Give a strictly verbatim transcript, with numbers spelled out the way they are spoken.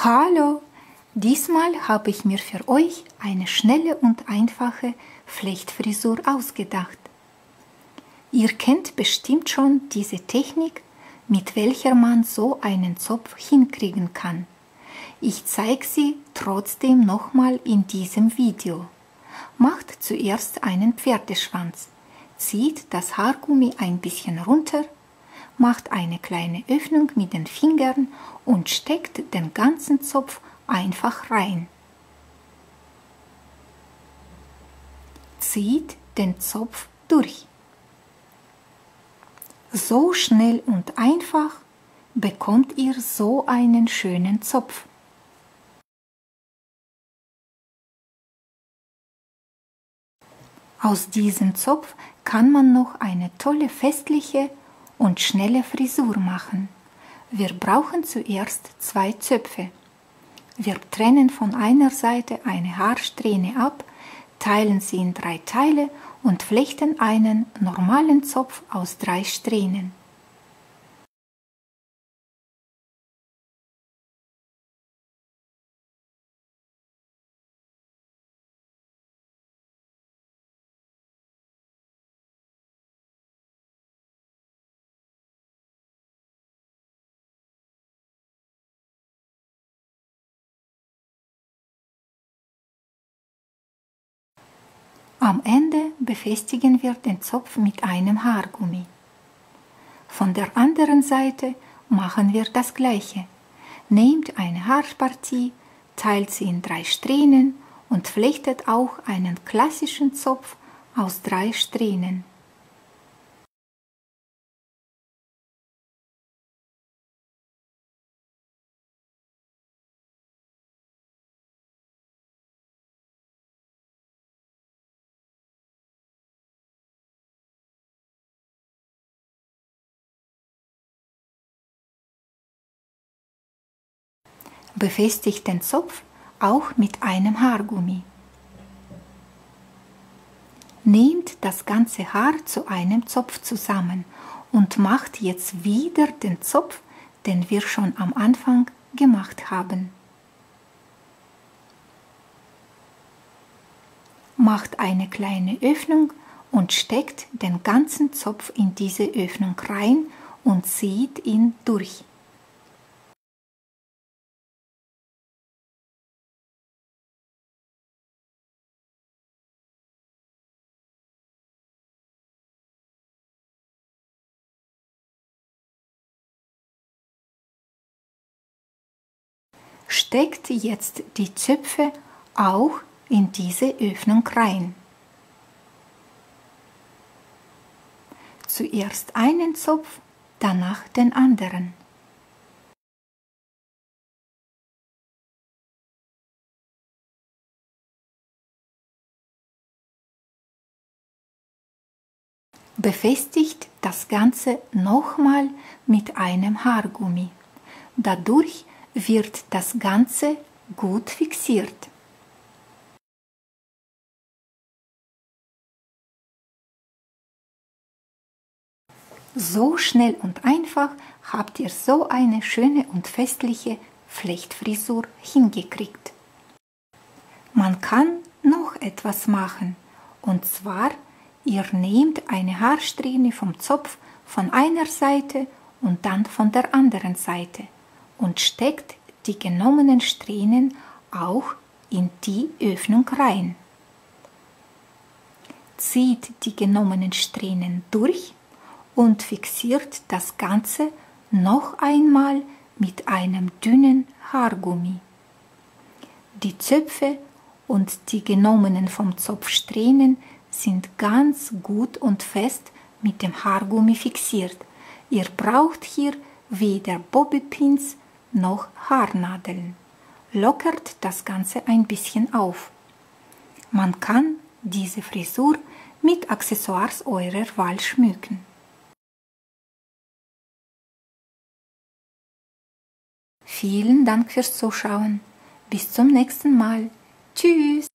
Hallo! Diesmal habe ich mir für euch eine schnelle und einfache Flechtfrisur ausgedacht. Ihr kennt bestimmt schon diese Technik, mit welcher man so einen Zopf hinkriegen kann. Ich zeige sie trotzdem nochmal in diesem Video. Macht zuerst einen Pferdeschwanz, zieht das Haargummi ein bisschen runter, macht eine kleine Öffnung mit den Fingern und steckt den ganzen Zopf einfach rein. Zieht den Zopf durch. So schnell und einfach bekommt ihr so einen schönen Zopf. Aus diesem Zopf kann man noch eine tolle festliche und schnelle Frisur machen. Wir brauchen zuerst zwei Zöpfe. Wir trennen von einer Seite eine Haarsträhne ab, teilen sie in drei Teile und flechten einen normalen Zopf aus drei Strähnen. Am Ende befestigen wir den Zopf mit einem Haargummi. Von der anderen Seite machen wir das Gleiche. Nehmt eine Haarpartie, teilt sie in drei Strähnen und flechtet auch einen klassischen Zopf aus drei Strähnen. Befestigt den Zopf auch mit einem Haargummi. Nehmt das ganze Haar zu einem Zopf zusammen und macht jetzt wieder den Zopf, den wir schon am Anfang gemacht haben. Macht eine kleine Öffnung und steckt den ganzen Zopf in diese Öffnung rein und zieht ihn durch. Steckt jetzt die Zöpfe auch in diese Öffnung rein. Zuerst einen Zopf, danach den anderen. Befestigt das Ganze nochmal mit einem Haargummi. Dadurch wird das Ganze gut fixiert. So schnell und einfach habt ihr so eine schöne und festliche Flechtfrisur hingekriegt. Man kann noch etwas machen, und zwar ihr nehmt eine Haarsträhne vom Zopf von einer Seite und dann von der anderen Seite und steckt die genommenen Strähnen auch in die Öffnung rein. Zieht die genommenen Strähnen durch und fixiert das Ganze noch einmal mit einem dünnen Haargummi. Die Zöpfe und die genommenen vom Zopf Strähnen sind ganz gut und fest mit dem Haargummi fixiert. Ihr braucht hier weder Bobbypins noch Haarnadeln. Lockert das Ganze ein bisschen auf. Man kann diese Frisur mit Accessoires eurer Wahl schmücken. Vielen Dank fürs Zuschauen. Bis zum nächsten Mal. Tschüss!